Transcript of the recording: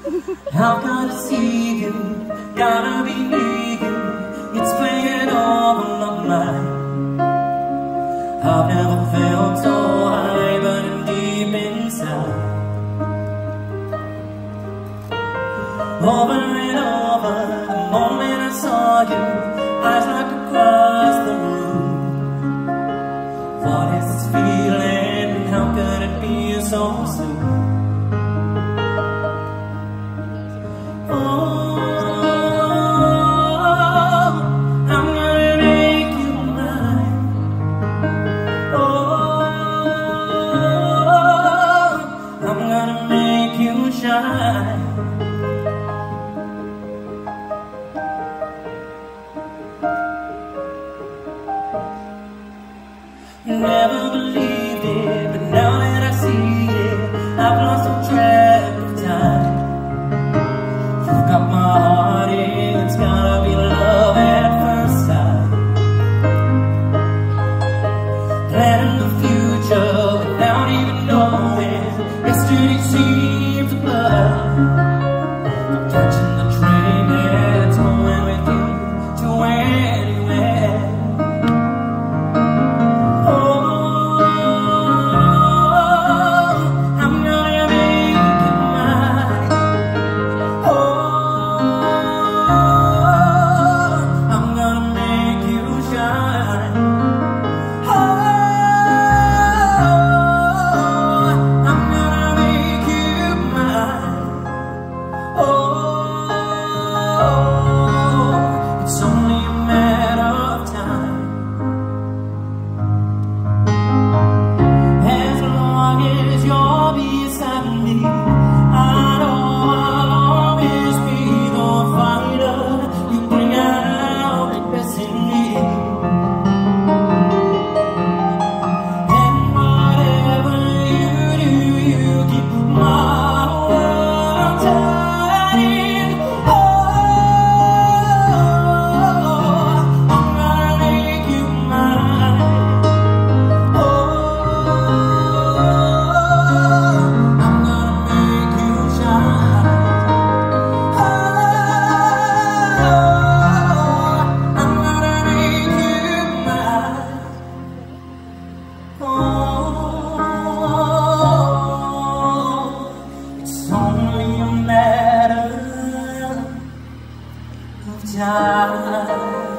I've gotta see you, gotta be near you. It's playing all on mine. I've never felt so high, burning deep inside. Over and over, the moment I saw you, eyes locked across the room. What is this feeling? How could it be so soon? Never believed it, but now that I see it, I've lost all track of time. You've got my heart, it's gotta be love at first sight. Planning the future without even knowing, yesterday seems a blur. I'm catching the train that's going with you to anywhere. Time.